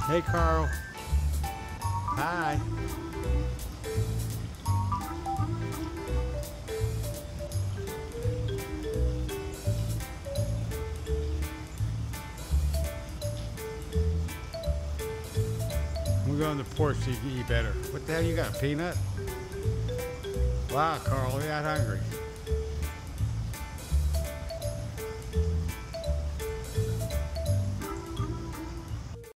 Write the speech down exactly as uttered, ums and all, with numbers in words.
Hey, Carl. Hi. We'll go on the porch so you can eat better. What the hell you got, a peanut? Wow, Carl, you're not hungry.